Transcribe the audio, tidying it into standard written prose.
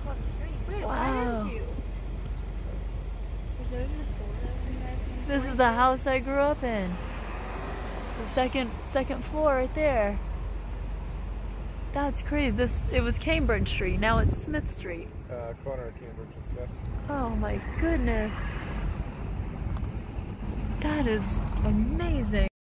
across the street. Wait, Wow. why didn't you? Is there even a store there? This is the house I grew up in. The second floor right there. That's crazy. It was Cambridge Street. Now it's Smith Street. Corner of Cambridge and Smith. Oh my goodness. That is amazing.